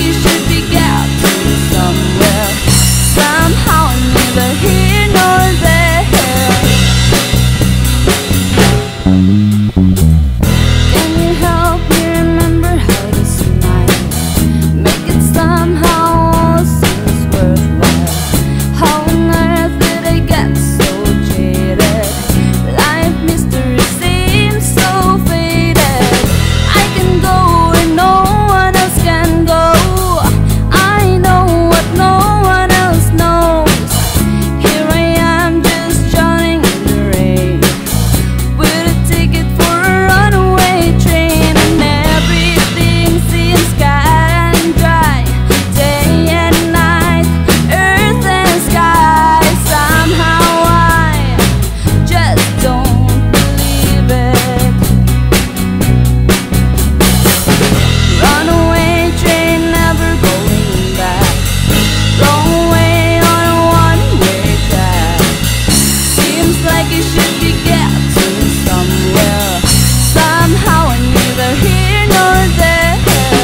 it should be getting somewhere. Somehow I'm neither here nor there. Can you help me remember how to smile? Make it somehow all seems worthwhile. How on earth did I get so jaded? Life mystery seems so faded. I can go where no one else can go. I know what no one else knows. Here I am just drowning in the rain, with a ticket for a runaway train. And everything seems cut and dry, day and night, earth and sky. Somehow I just don't believe it. Runaway train, never going back. Wrong way on a one-way track. Seems like it should be getting somewhere. Somehow I'm neither here nor there.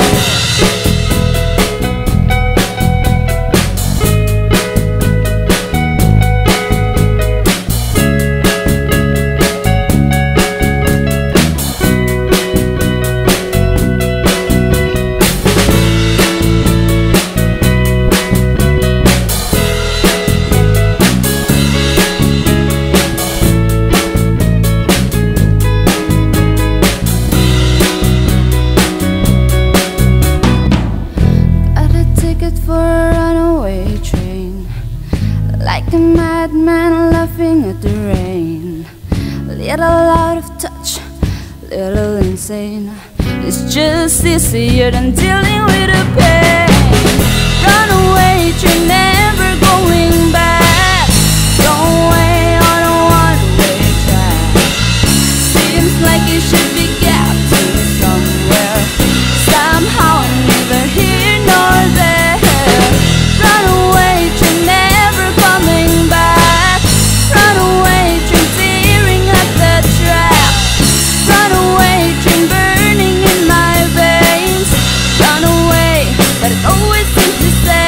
Got a ticket for a runaway train, like a madman laughing at the rain. Little out of touch, little insane. It's just easier than dealing with the pain. Runaway train, never going back. Wrong way on a one-way track. Seems like it should be getting somewhere. Somehow I'm neither here nor there. Runaway train, never coming back. Runaway train, tearing at the track. Runaway train, burning in my veins. Runaway, but it always seems the same.